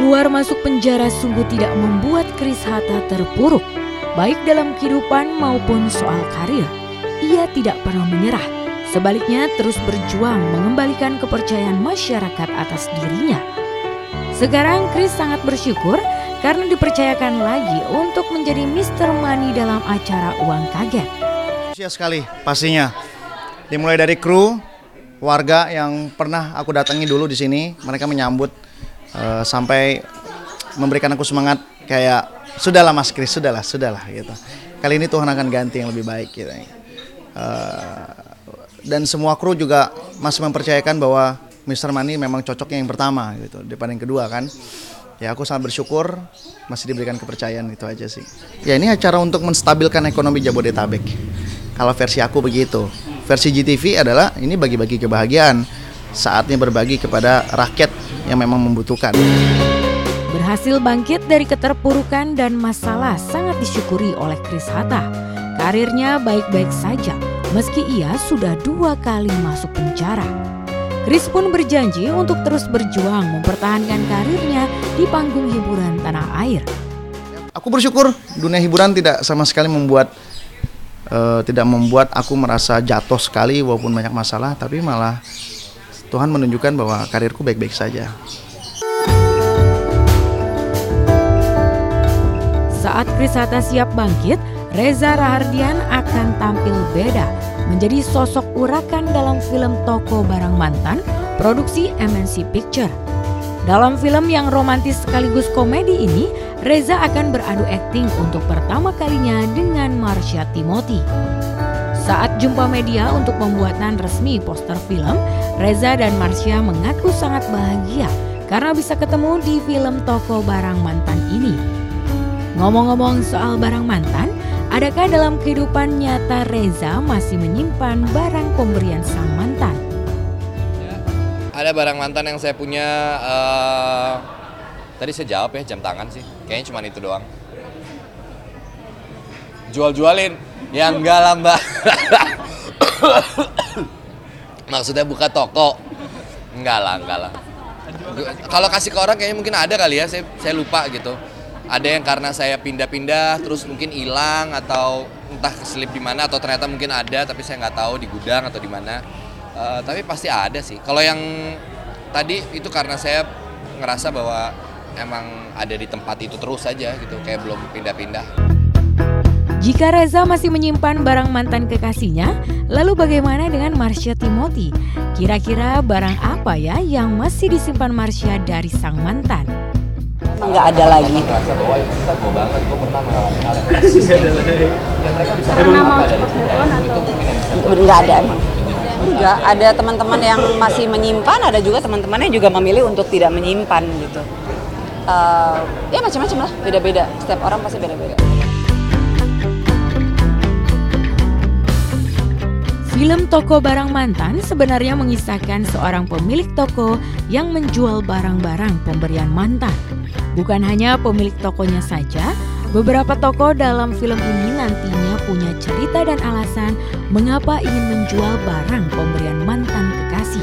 Keluar masuk penjara sungguh tidak membuat Chris Hatta terpuruk, baik dalam kehidupan maupun soal karir. Ia tidak pernah menyerah, sebaliknya terus berjuang mengembalikan kepercayaan masyarakat atas dirinya. Sekarang Chris sangat bersyukur karena dipercayakan lagi untuk menjadi Mr. Money dalam acara Uang Kaget. Sia sekali pastinya, dimulai dari kru, warga yang pernah aku datangi dulu di sini, mereka menyambut sampai memberikan aku semangat kayak sudahlah Mas Chris, sudahlah gitu. Kali ini Tuhan akan ganti yang lebih baik gitu. Dan semua kru juga masih mempercayakan bahwa Mr. Money memang cocoknya yang pertama gitu daripada yang kedua kan. Ya aku sangat bersyukur masih diberikan kepercayaan, itu aja sih. Ya ini acara untuk menstabilkan ekonomi Jabodetabek. Kalau versi aku begitu. Versi GTV adalah ini bagi-bagi kebahagiaan. Saatnya berbagi kepada rakyat yang memang membutuhkan. Berhasil bangkit dari keterpurukan dan masalah sangat disyukuri oleh Chris Hatta. Karirnya baik-baik saja meski ia sudah 2 kali masuk penjara. Chris pun berjanji untuk terus berjuang mempertahankan karirnya di panggung hiburan tanah air. Aku bersyukur dunia hiburan tidak sama sekali membuat aku merasa jatuh sekali walaupun banyak masalah, tapi malah Tuhan menunjukkan bahwa karirku baik-baik saja. Saat Chris Hatta siap bangkit, Reza Rahardian akan tampil beda, menjadi sosok urakan dalam film Toko Barang Mantan, produksi MNC Picture. Dalam film yang romantis sekaligus komedi ini, Reza akan beradu akting untuk pertama kalinya dengan Marsha Timothy. Saat jumpa media untuk pembuatan resmi poster film, Reza dan Marsha mengaku sangat bahagia karena bisa ketemu di film Toko Barang Mantan ini. Ngomong-ngomong soal barang mantan, adakah dalam kehidupan nyata Reza masih menyimpan barang pemberian sang mantan? Ya, ada barang mantan yang saya punya, tadi saya jawab ya, jam tangan sih, kayaknya cuma itu doang. Jual-jualin? Ya enggak lah mbak. Maksudnya buka toko? Enggak lah. Kalau kasih ke orang kayaknya mungkin ada kali ya, saya lupa gitu. Ada yang karena saya pindah-pindah terus mungkin hilang atau entah keselip di mana atau ternyata mungkin ada tapi saya nggak tahu di gudang atau di mana. Tapi pasti ada sih. Kalau yang tadi itu karena saya ngerasa bahwa emang ada di tempat itu terus saja gitu, kayak belum pindah-pindah. Jika Reza masih menyimpan barang mantan kekasihnya, lalu bagaimana dengan Marsha Timothy? Kira-kira barang apa ya yang masih disimpan Marsha dari sang mantan? Nggak ada lagi. Karena mau cepat move on atau? Nggak ada emang. Nggak, ada teman-teman yang masih menyimpan, ada juga teman-temannya juga memilih untuk tidak menyimpan gitu. Ya macam-macam lah, beda-beda. Setiap orang pasti beda-beda. Film Toko Barang Mantan sebenarnya mengisahkan seorang pemilik toko yang menjual barang-barang pemberian mantan. Bukan hanya pemilik tokonya saja, beberapa tokoh dalam film ini nantinya punya cerita dan alasan mengapa ingin menjual barang pemberian mantan kekasih.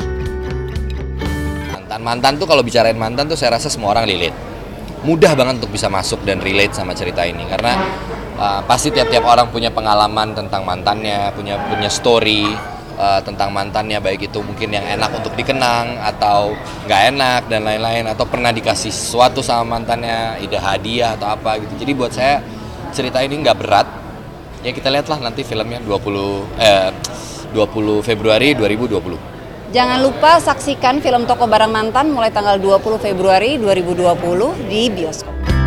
Mantan tuh kalau bicarain mantan tuh saya rasa semua orang relate. Mudah banget untuk bisa masuk dan relate sama cerita ini karena pasti tiap-tiap orang punya pengalaman tentang mantannya, punya story tentang mantannya, baik itu mungkin yang enak untuk dikenang atau nggak enak dan lain-lain, atau pernah dikasih sesuatu sama mantannya, ide hadiah atau apa gitu. Jadi buat saya cerita ini nggak berat. Ya kita lihatlah nanti filmnya 20 Februari 2020. Jangan lupa saksikan film Toko Barang Mantan mulai tanggal 20 Februari 2020 di bioskop.